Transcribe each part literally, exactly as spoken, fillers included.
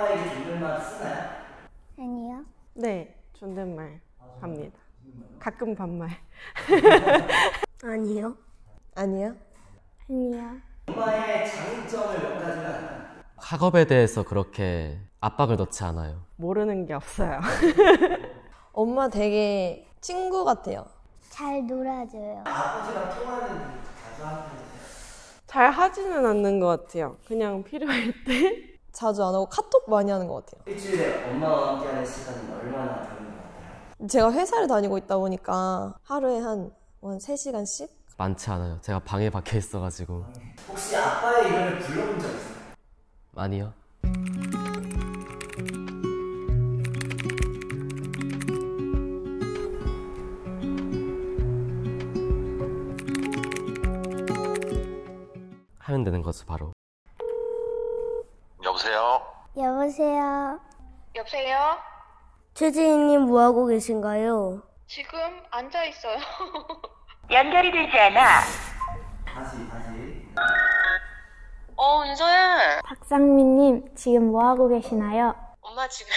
아빠에게 존댓말 쓰나요? 아니요. 네, 존댓말 합니다. 가끔 반말. 아니요. 아니요. 아니요. 엄마의 장점을 몇 가지만. 학업에 대해서 그렇게 압박을 넣지 않아요. 모르는 게 없어요. 엄마 되게 친구 같아요. 잘 놀아줘요. 아버지랑 통화는 자주 하는 편이세요? 잘 하지는 않는 것 같아요. 그냥 필요할 때. 자주 안 하고 카톡 많이 하는 것 같아요. 일주일에 엄마와 함께하는 시간은 얼마나 되는 것 같아요? 제가 회사를 다니고 있다 보니까 하루에 한, 한 세 시간씩? 많지 않아요. 제가 방에 박혀 있어가지고. 혹시 아빠의 이름을 불러본 적 있어요? 아니요. 하면 되는 거죠, 바로. 여보세요? 여보세요. 여보세요? 최지희님 뭐하고 계신가요? 지금 앉아 있어요. 연결이 되지 않아. 다시 다시. 어, 윤서연. 박상민님 지금 뭐하고 계시나요? 엄마 지금.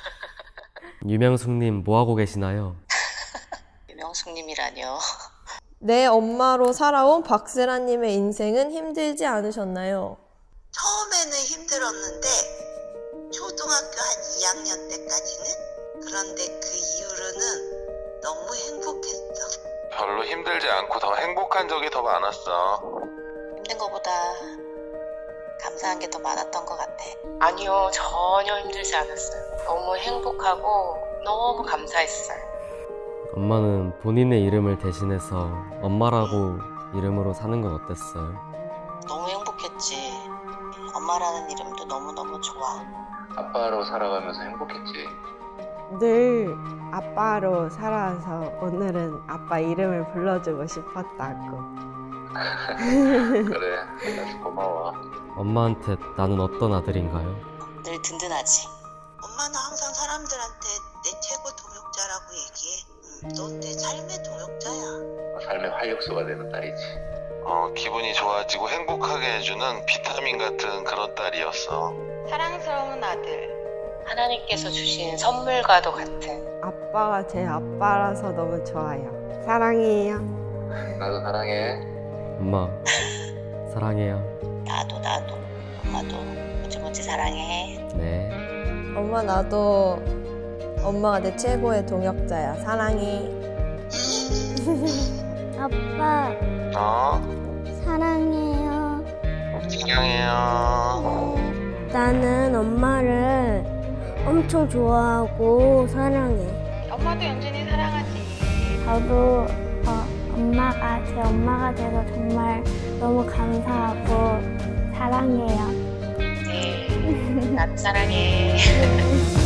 유명숙님 뭐하고 계시나요? 유명숙님이라뇨. 내 엄마로 살아온 박세라님의 인생은 힘들지 않으셨나요? 처음에는 힘들었는데 초등학교 한 이 학년 때까지는. 그런데 그 이후로는 너무 행복했어. 별로 힘들지 않고 더 행복한 적이 더 많았어. 힘든 것보다 감사한 게 더 많았던 것 같아. 아니요, 전혀 힘들지 않았어요. 너무 행복하고 너무 감사했어요. 엄마는 본인의 이름을 대신해서 엄마라고 이름으로 사는 건 어땠어요? 너무 행복했지. 엄마라는 이름도 너무너무 좋아. 아빠로 살아가면서 행복했지. 늘 아빠로 살아서 오늘은 아빠 이름을 불러주고 싶었다고. 그래, 그래서 고마워. 엄마한테 나는 어떤 아들인가요? 늘 든든하지. 엄마는 항상 사람들한테 내 최고 동역자라고 얘기해. 응, 넌 내 삶의 동역자야. 삶의 활력소가 되는 딸이지. 어, 기분이 좋아지고 행복하게 해주는 비타민 같은 그런 딸이었어. 사랑스러운 아들. 하나님께서 주신 선물과도 같은. 아빠가 제 아빠라서 너무 좋아요. 사랑해요. 나도 사랑해. 엄마 사랑해요. 나도 나도. 엄마도 무지무지 사랑해. 네. 엄마 나도 엄마가 내 최고의 동역자야. 사랑해. 아빠 어? 사랑해요. 사랑해요. 나는 엄마를 엄청 좋아하고 사랑해. 엄마도 연준이 사랑하지. 저도 어, 엄마가 제 엄마가 돼서 정말 너무 감사하고 사랑해요. 네, 나도 사랑해.